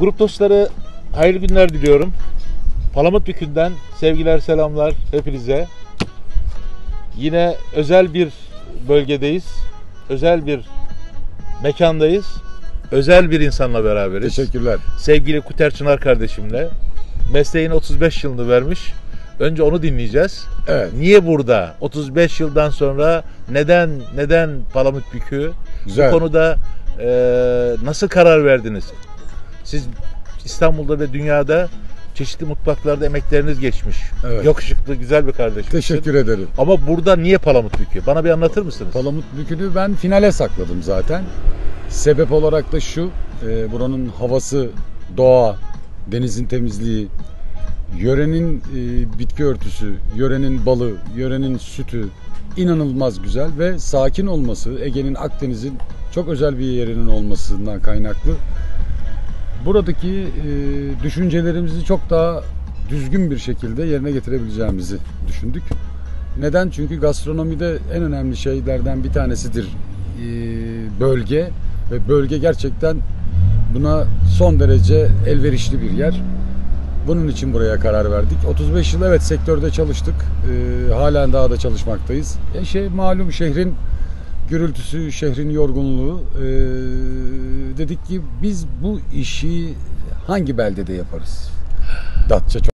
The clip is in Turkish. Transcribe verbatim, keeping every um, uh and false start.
Grup dostları hayırlı günler diliyorum. Palamutbükü'nden sevgiler, selamlar hepinize. Yine özel bir bölgedeyiz. Özel bir mekandayız. Özel bir insanla beraberiz. Teşekkürler. Sevgili Kuter Çınar kardeşimle. Mesleğin otuz beş yılını vermiş. Önce onu dinleyeceğiz. Evet. Niye burada? otuz beş yıldan sonra neden neden Palamutbükü? Güzel. Bu konuda e, nasıl karar verdiniz? Siz İstanbul'da ve dünyada çeşitli mutfaklarda emekleriniz geçmiş. Evet. Yakışıklı, güzel bir kardeşim. Teşekkür ederim. Ama burada niye Palamutbükü? Bana bir anlatır mısınız? Palamutbükü'nü ben finale sakladım zaten. Sebep olarak da şu, e, buranın havası, doğa, denizin temizliği, yörenin e, bitki örtüsü, yörenin balı, yörenin sütü inanılmaz güzel ve sakin olması, Ege'nin, Akdeniz'in çok özel bir yerinin olmasından kaynaklı. Buradaki e, düşüncelerimizi çok daha düzgün bir şekilde yerine getirebileceğimizi düşündük. Neden? Çünkü gastronomide en önemli şeylerden bir tanesidir e, bölge ve bölge gerçekten buna son derece elverişli bir yer. Bunun için buraya karar verdik. otuz beş yıl evet sektörde çalıştık. E, halen daha da çalışmaktayız. E şey malum şehrin gürültüsü, şehrin yorgunluğu. E, dedik ki biz bu işi hangi beldede yaparız? Datça çok